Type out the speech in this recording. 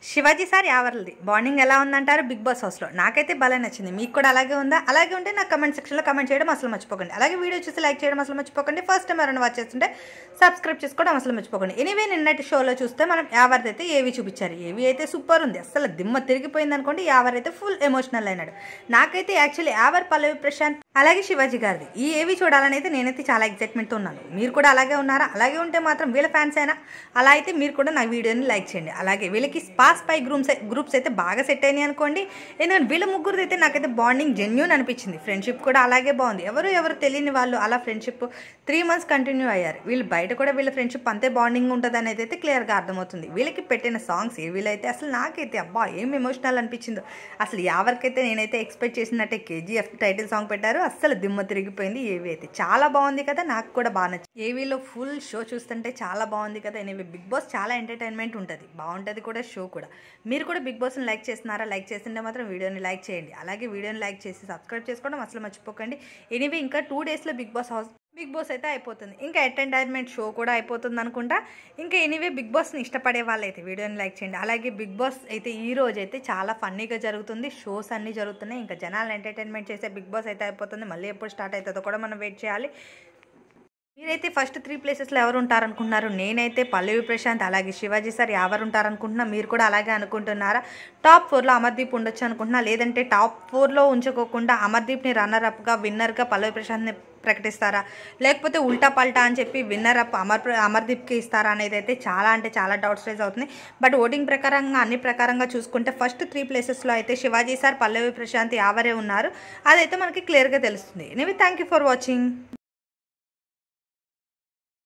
Shivaji sir యావర్లది bonding ఎలా ఉందంటారు big boss హౌస్లో. నాకైతే భలే నచ్చింది. మీకు కూడా అలాగే ఉందా? అలాగే ఉంటే నాకు కమెంట్ సెక్షన్లో కమెంట్ చేయడం అసలు మర్చిపోకండి. అలాగే వీడియో చూసి లైక్ చేయడం అసలు మర్చిపోకండి. ఫస్ట్ టైం ఎవరైనా వాచ్ చేస్తుంటే సబ్స్క్రైబ్ చేసుకోవడం అసలు మర్చిపోకండి. ఎనీవే నిన్నటి షోలో చూస్తే మనం యావర్ది అయితే ఏవి చూపించారు. ఏవి అయితే సూపర్ ఉంది, అసలు దిమ్మ తిరిగిపోయింది అనుకోండి. యావర్ అయితే ఫుల్ ఎమోషనల్ అయినాడు. నాకైతే యాక్చువల్లీ యావర్, పల్లవి ప్రశాంత్ అలాగే శివాజీ గారిది ఈ ఏవి చూడాలని అయితే నేనైతే చాలా ఎక్సైట్మెంట్తో ఉన్నాను. మీరు కూడా అలాగే ఉన్నారా? అలాగే ఉంటే మాత్రం వీళ్ళ ఫ్యాన్స్ అయినా అలా అయితే మీరు కూడా నా వీడియోని లైక్ చేయండి. అలాగే వీళ్ళకి స్పై గ్రూప్స్ అయితే బాగా సెట్ అయినాయి అనుకోండి. ఎందుకంటే వీళ్ళ ముగ్గురు అయితే నాకైతే బాండింగ్ జెన్యూన్ అనిపించింది. ఫ్రెండ్షిప్ కూడా అలాగే బాగుంది. ఎవరు తెలియని వాళ్ళు అలా ఫ్రెండ్షిప్ 3 months కంటిన్యూ అయ్యారు. వీళ్ళు బయట కూడా వీళ్ళ ఫ్రెండ్షిప్ అంతే బాండింగ్ ఉంటుంది అనేది అయితే క్లియర్గా అర్థమవుతుంది. వీళ్ళకి పెట్టిన సాంగ్స్ వీళ్ళైతే అసలు నాకైతే అబ్బా ఏం ఎమోషనల్ అనిపించిందో. అసలు ఎవరికైతే నేనైతే ఎక్స్పెక్ట్ చేసినట్టే KGF టైటిల్ సాంగ్ పెట్టారు. అస్సలు దిమ్మ తిరిగిపోయింది. ఏవి అయితే చాలా బాగుంది కదా, నాకు కూడా బాగా నచ్చింది. ఏవీలో ఫుల్ షో చూస్తుంటే చాలా బాగుంది కదా. ఎనివే బిగ్ బాస్ చాలా ఎంటర్టైన్మెంట్ ఉంటుంది, బాగుంటుంది కూడా షో కూడా. మీరు కూడా బిగ్ బాస్ని లైక్ చేస్తున్నారా? లైక్ చేస్తుంటే మాత్రం వీడియోని లైక్ చేయండి. అలాగే వీడియోని లైక్ చేసి సబ్స్క్రైబ్ చేసుకోవడం అసలు మర్చిపోకండి. ఎనివే ఇంకా 2 daysలో బిగ్ బాస్ అయితే అయిపోతుంది. ఇంకా ఎంటర్టైన్మెంట్ షో కూడా అయిపోతుంది అనుకుంటా. ఇంకా ఎనీవే బిగ్ బాస్ని ఇష్టపడే వాళ్ళైతే వీడియోని లైక్ చేయండి. అలాగే బిగ్ బాస్ అయితే ఈ రోజు అయితే చాలా ఫన్నీగా జరుగుతుంది. షోస్ అన్నీ జరుగుతున్నాయి. ఇంకా జనాలు ఎంటర్టైన్మెంట్ చేసే బిగ్ బాస్ అయితే అయిపోతుంది. మళ్ళీ ఎప్పుడు స్టార్ట్ అవుతుందో కూడా మనం వెయిట్ చేయాలి. మీరైతే ఫస్ట్ 3 places ఎవరు ఉంటారనుకుంటున్నారు? నేనైతే పల్లవి ప్రశాంత్ అలాగే శివాజీ సార్ ఎవరు ఉంటారనుకుంటున్నా. మీరు కూడా అలాగే అనుకుంటున్నారా? టాప్ 4లో అమర్దీప్ ఉండొచ్చు అనుకుంటున్నా. లేదంటే టాప్ 4లో ఉంచుకోకుండా అమర్దీప్ని రన్నర్అప్గా, విన్నర్గా పల్లవి ప్రశాంత్ని ప్రకటిస్తారా? లేకపోతే ఉల్టా పల్టా అని చెప్పి విన్నర్ అప్ అమర్దీప్కి ఇస్తారా అనేది అయితే చాలా అంటే చాలా డౌట్స్ రైజ్ అవుతుంది. బట్ ఓటింగ్ ప్రకారంగా అన్ని ప్రకారంగా చూసుకుంటే ఫస్ట్ 3 placesలో అయితే శివాజీ సార్, పల్లవి ప్రశాంత్ ఎవరే ఉన్నారు అదైతే మనకి క్లియర్గా తెలుస్తుంది. Anyway thank you for watching.